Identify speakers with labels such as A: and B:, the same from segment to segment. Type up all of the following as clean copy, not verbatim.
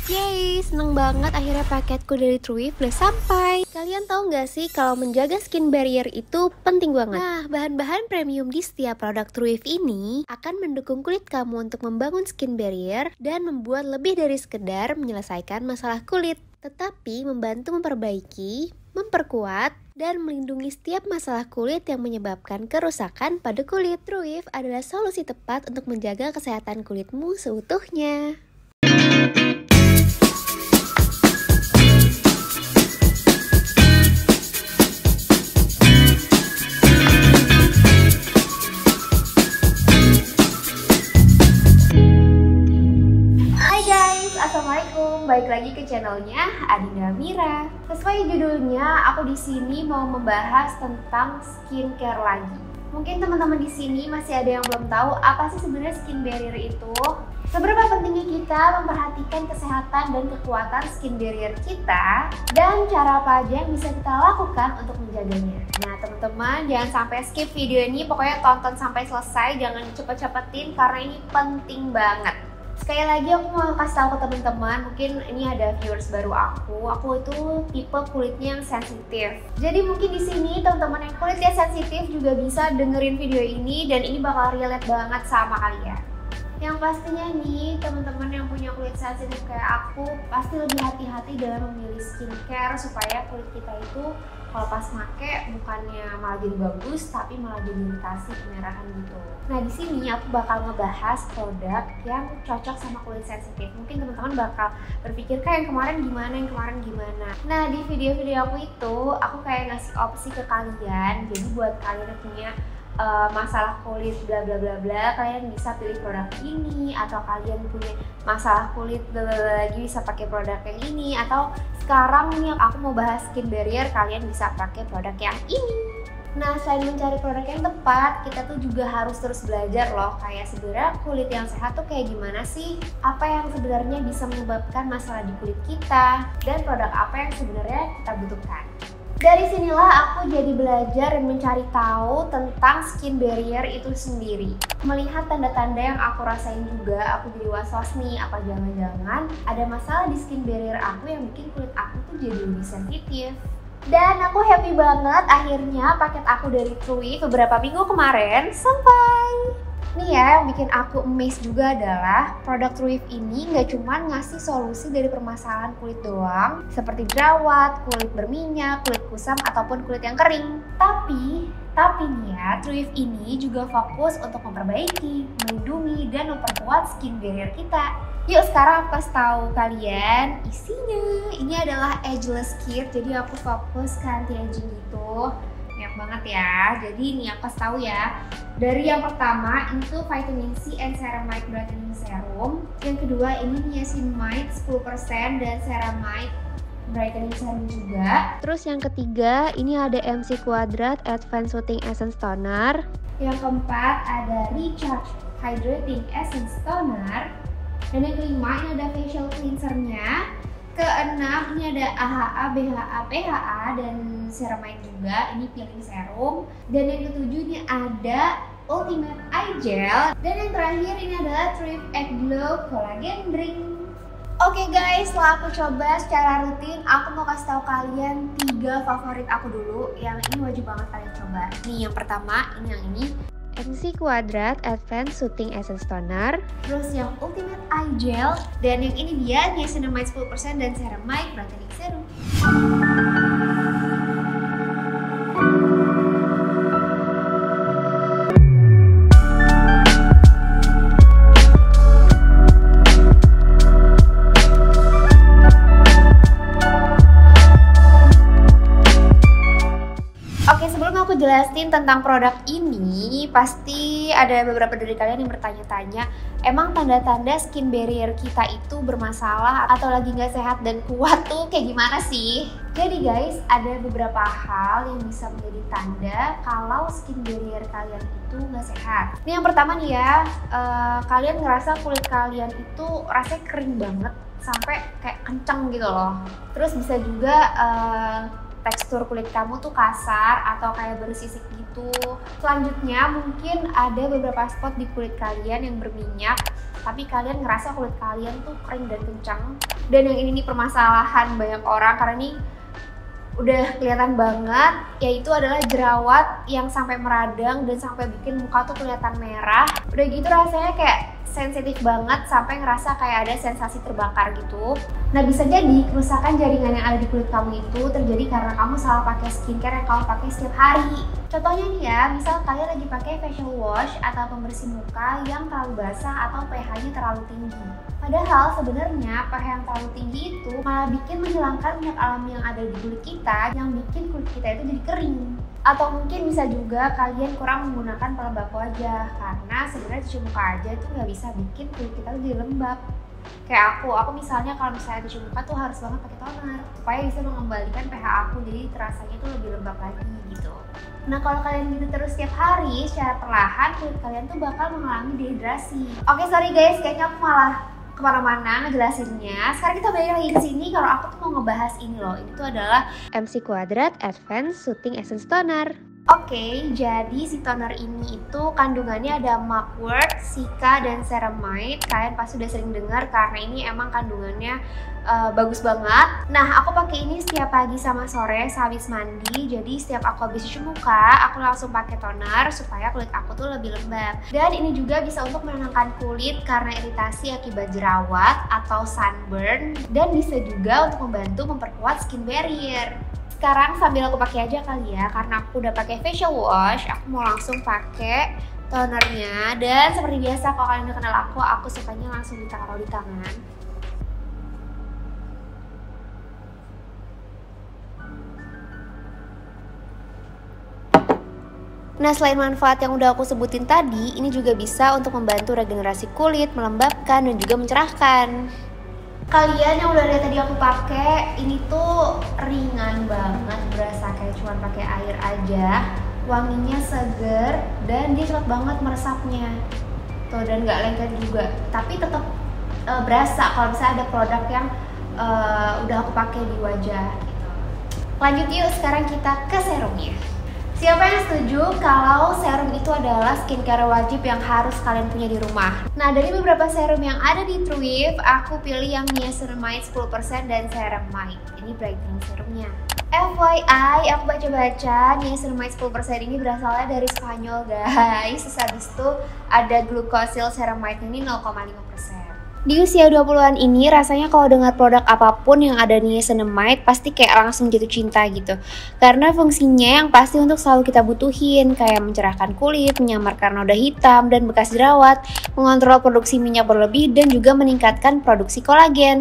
A: Yeay, seneng banget akhirnya paketku dari Trulieve udah sampai. Kalian tahu nggak sih kalau menjaga skin barrier itu penting banget? Nah, bahan-bahan premium di setiap produk Trulieve ini akan mendukung kulit kamu untuk membangun skin barrier dan membuat lebih dari sekedar menyelesaikan masalah kulit, tetapi membantu memperbaiki, memperkuat, dan melindungi setiap masalah kulit yang menyebabkan kerusakan pada kulit. Trulieve adalah solusi tepat untuk menjaga kesehatan kulitmu seutuhnya. Assalamualaikum, balik lagi ke channelnya Adinda Mira. Sesuai judulnya, aku di sini mau membahas tentang skincare lagi. Mungkin teman-teman di sini masih ada yang belum tahu apa sih sebenarnya skin barrier itu. Seberapa pentingnya kita memperhatikan kesehatan dan kekuatan skin barrier kita, dan cara apa aja yang bisa kita lakukan untuk menjaganya. Nah teman-teman, jangan sampai skip video ini, pokoknya tonton sampai selesai, jangan cepet-cepetin karena ini penting banget. Sekali lagi aku mau kasih tahu ke teman-teman, mungkin ini ada viewers baru aku itu tipe kulitnya yang sensitif. Jadi mungkin di sini teman-teman yang kulitnya sensitif juga bisa dengerin video ini dan ini bakal relate banget sama kalian. Yang pastinya nih, teman-teman yang punya kulit sensitif kayak aku pasti lebih hati-hati dalam memilih skincare supaya kulit kita itu kalau pas make bukannya malah jadi bagus tapi malah jadi iritasi, kemerahan gitu. Nah di sini aku bakal ngebahas produk yang cocok sama kulit sensitif. Mungkin teman-teman bakal berpikir kayak yang kemarin gimana. Nah di video-video aku itu aku kayak ngasih opsi ke kalian. Jadi buat kalian yang punya masalah kulit bla bla bla bla, kalian bisa pilih produk ini, atau kalian punya masalah kulit bla bla bla lagi bisa pakai produk yang ini, atau sekarang nih aku mau bahas skin barrier, kalian bisa pakai produk yang ini. Nah selain mencari produk yang tepat, kita tuh juga harus terus belajar loh, kayak sebenarnya kulit yang sehat tuh kayak gimana sih, apa yang sebenarnya bisa menyebabkan masalah di kulit kita, dan produk apa yang sebenarnya kita butuhkan. Dari sinilah aku jadi belajar dan mencari tahu tentang skin barrier itu sendiri. Melihat tanda-tanda yang aku rasain juga, aku jadi was-was nih, apa jangan-jangan ada masalah di skin barrier aku yang bikin kulit aku tuh jadi lebih sensitif. Dan aku happy banget akhirnya paket aku dari Trulieve beberapa minggu kemarin sampai. Nih ya, yang bikin aku amazed juga adalah produk Trulieve ini nggak cuma ngasih solusi dari permasalahan kulit doang, seperti jerawat, kulit berminyak, kulit kusam, ataupun kulit yang kering. Tapi nih ya, Trulieve ini juga fokus untuk memperbaiki, melindungi, dan memperkuat skin barrier kita. Yuk sekarang aku kasih tahu kalian isinya. Ini adalah ageless kit, jadi aku fokus ke anti-aging gitu. Banyak banget ya, jadi ini aku kasih tahu ya. Dari yang pertama itu vitamin C and ceramide brightening serum. Yang kedua ini niacinamide 10% dan ceramide brightening serum juga. Terus yang ketiga ini ada MC Quadrat Advanced Soothing Essence Toner. Yang keempat ada Recharge Hydrating Essence Toner. Dan yang kelima ini ada facial cleansernya. Keenam ini ada AHA, BHA, PHA, dan ceramide juga, ini peeling serum. Dan yang ketujuh ini ada Ultimate Eye Gel. Dan yang terakhir ini adalah Trulieve Egg Glow Collagen Drink. Oke guys, setelah aku coba secara rutin, aku mau kasih tahu kalian 3 favorit aku dulu. Yang ini wajib banget kalian coba. Nih yang pertama, ini yang ini. MC Quadrat Advanced Soothing Essence Toner. Terus yang Ultimate Eye Gel. Dan yang ini dia niacinamide 10% dan ceramide brightening serum. Jelasin tentang produk ini, pasti ada beberapa dari kalian yang bertanya-tanya, emang tanda-tanda skin barrier kita itu bermasalah atau lagi nggak sehat dan kuat tuh kayak gimana sih? Jadi guys, ada beberapa hal yang bisa menjadi tanda kalau skin barrier kalian itu nggak sehat. Ini yang pertama nih ya, kalian ngerasa kulit kalian itu rasanya kering banget sampai kayak kenceng gitu loh. Terus bisa juga tekstur kulit kamu tuh kasar atau kayak bersisik gitu. Selanjutnya mungkin ada beberapa spot di kulit kalian yang berminyak tapi kalian ngerasa kulit kalian tuh kering dan kencang. Dan yang ini nih permasalahan banyak orang, karena nih udah kelihatan banget, yaitu adalah jerawat yang sampai meradang dan sampai bikin muka tuh kelihatan merah. Udah gitu rasanya kayak sensitif banget sampai ngerasa kayak ada sensasi terbakar gitu. Nah, bisa jadi kerusakan jaringan yang ada di kulit kamu itu terjadi karena kamu salah pakai skincare yang kamu pakai setiap hari. Contohnya nih ya, misal kalian lagi pakai facial wash atau pembersih muka yang terlalu basah atau pH-nya terlalu tinggi. Padahal sebenarnya pH yang terlalu tinggi itu malah bikin menghilangkan minyak alami yang ada di kulit kita, yang bikin kulit kita itu jadi kering. Atau mungkin bisa juga kalian kurang menggunakan pelembab wajah, karena sebenarnya tisu muka aja itu nggak bisa bikin kulit kita jadi lembab. Kayak aku misalnya kalau misalnya tisu muka tuh harus banget pakai toner supaya bisa mengembalikan pH aku, jadi terasanya tuh lebih lembab lagi gitu. Nah, kalau kalian gitu terus setiap hari, secara perlahan kulit kalian tuh bakal mengalami dehidrasi. Oke, sorry guys, kayaknya aku malah kemana-mana ngejelasinnya. Sekarang kita balik lagi ke sini. Kalau aku tuh mau ngebahas ini loh. Ini tuh adalah MC Quadrat Advanced Soothing Essence Toner. Oke, jadi si toner ini itu kandungannya ada mugwort, sika, dan ceramide. Kalian pasti udah sering dengar karena ini emang kandungannya bagus banget. Nah, aku pakai ini setiap pagi sama sore sehabis mandi. Jadi setiap aku habis cuci muka, aku langsung pakai toner supaya kulit aku tuh lebih lembab. Dan ini juga bisa untuk menenangkan kulit karena iritasi akibat jerawat atau sunburn, dan bisa juga untuk membantu memperkuat skin barrier. Sekarang sambil aku pakai aja kali ya, karena aku udah pakai facial wash, aku mau langsung pakai tonernya. Dan seperti biasa, kalau kalian udah kenal aku sukanya langsung ditaruh di tangan. Nah, selain manfaat yang udah aku sebutin tadi, ini juga bisa untuk membantu regenerasi kulit, melembabkan, dan juga mencerahkan. Kalian yang udah lihat tadi aku pakai, ini tuh ringan banget, berasa kayak cuma pakai air aja. Wanginya seger dan dia cepet banget meresapnya. Tuh, dan nggak lengket juga. Tapi tetap berasa kalau misalnya ada produk yang udah aku pakai di wajah gitu. Lanjut yuk, sekarang kita ke serumnya. Siapa yang setuju kalau serum itu adalah skincare wajib yang harus kalian punya di rumah? Nah, dari beberapa serum yang ada di Trulieve, aku pilih yang niacinamide 10% dan ceramide. Ini brightening serumnya. FYI, aku baca-baca niacinamide 10% ini berasalnya dari Spanyol guys. Terus habis itu ada glucosyl ceramide ini 0,5%. Di usia 20-an ini rasanya kalau dengar produk apapun yang ada niacinamide pasti kayak langsung jatuh cinta gitu. Karena fungsinya yang pasti untuk selalu kita butuhin, kayak mencerahkan kulit, menyamarkan noda hitam dan bekas jerawat, mengontrol produksi minyak berlebih, dan juga meningkatkan produksi kolagen.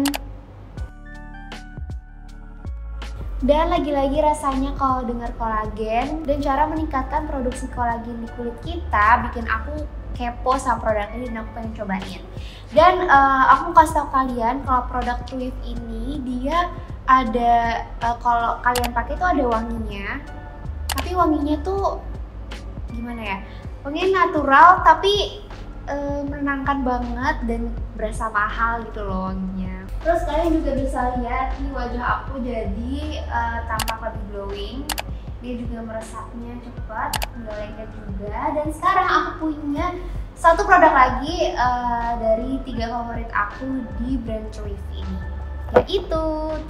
A: Dan lagi-lagi rasanya kalau dengar kolagen dan cara meningkatkan produksi kolagen di kulit kita bikin aku kepo sama produk ini dan aku pengen cobain. Dan aku mau kasih tau kalian kalau produk Trulieve ini dia ada kalau kalian pakai itu ada wanginya, tapi wanginya tuh gimana ya? Wanginya natural tapi menenangkan banget dan berasa mahal gitu loh wanginya. Terus kalian juga bisa lihat nih wajah aku jadi tampak lebih glowing. Dia juga meresapnya cepat, nggak lengket juga. Dan sekarang aku punya satu produk lagi dari 3 favorit aku di brand Trulieve ini, yaitu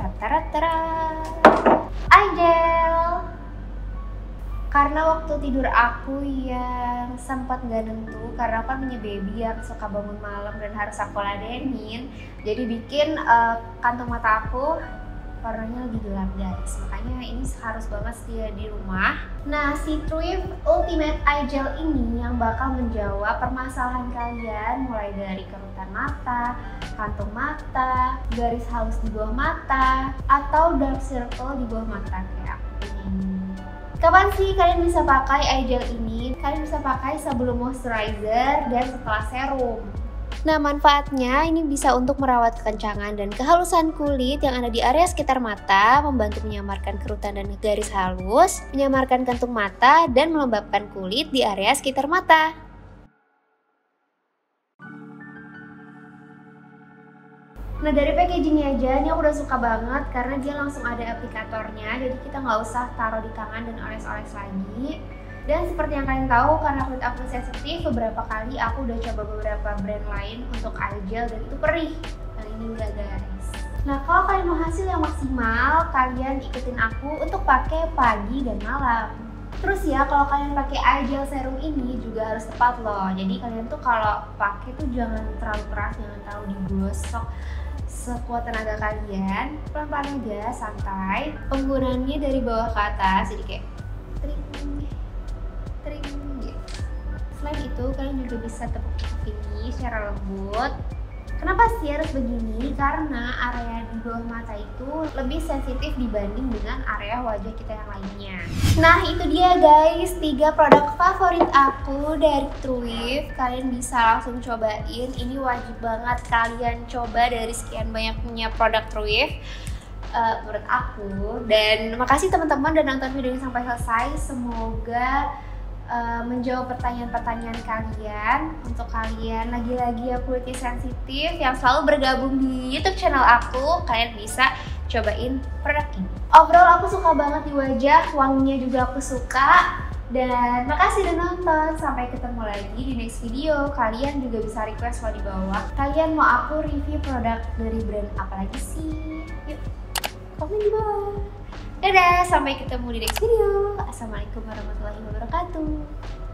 A: eye gel. Karena waktu tidur aku yang sempat nggak nentu, karena aku kan punya baby yang suka bangun malam dan harus aku ladenin, jadi bikin kantung mata aku warnanya lebih gelap guys. Makanya ini harus banget setia di rumah. Nah, si Trulieve Ultimate Eye Gel ini yang bakal menjawab permasalahan kalian, mulai dari kerutan mata, kantung mata, garis halus di bawah mata, atau dark circle di bawah mata kayak aku ini. Kapan sih kalian bisa pakai eye gel ini? Kalian bisa pakai sebelum moisturizer dan setelah serum. Nah, manfaatnya ini bisa untuk merawat kekencangan dan kehalusan kulit yang ada di area sekitar mata, membantu menyamarkan kerutan dan garis halus, menyamarkan kantung mata, dan melembabkan kulit di area sekitar mata. Nah, dari packagingnya aja, ini aku udah suka banget karena dia langsung ada aplikatornya, jadi kita nggak usah taruh di tangan dan oles-oles lagi. Dan seperti yang kalian tahu, karena kulit aku sensitif, beberapa kali aku udah coba beberapa brand lain untuk eye gel dan itu perih. Kali ini enggak guys. Nah, kalau kalian mau hasil yang maksimal, kalian ikutin aku untuk pakai pagi dan malam. Terus ya, kalau kalian pakai eye gel serum ini juga harus tepat loh. Jadi kalian tuh kalau pakai tuh jangan terlalu keras, jangan terlalu digosok. Sekuat tenaga kalian, pelan-pelan aja, santai. Penggunaannya dari bawah ke atas, jadi kayak tring gitu. Selain itu, kalian juga bisa tepuk-tepuk ini secara lembut. Kenapa sih harus begini? Karena area di bawah mata itu lebih sensitif dibanding dengan area wajah kita yang lainnya. Nah, itu dia guys, 3 produk favorit aku dari Trulieve. Kalian bisa langsung cobain, ini wajib banget kalian coba dari sekian banyaknya produk Trulieve. Menurut aku. Dan makasih teman-teman udah nonton videonya sampai selesai. Semoga menjawab pertanyaan-pertanyaan kalian. Untuk kalian lagi-lagi ya kulitnya sensitif yang selalu bergabung di YouTube channel aku, kalian bisa cobain produk ini. Overall aku suka banget di wajah, wanginya juga aku suka. Dan makasih udah nonton, sampai ketemu lagi di next video. Kalian juga bisa request di bawah, kalian mau aku review produk dari brand apa lagi sih? Yuk komen di bawah. Dadah, sampai ketemu di next video. Assalamualaikum warahmatullahi wabarakatuh.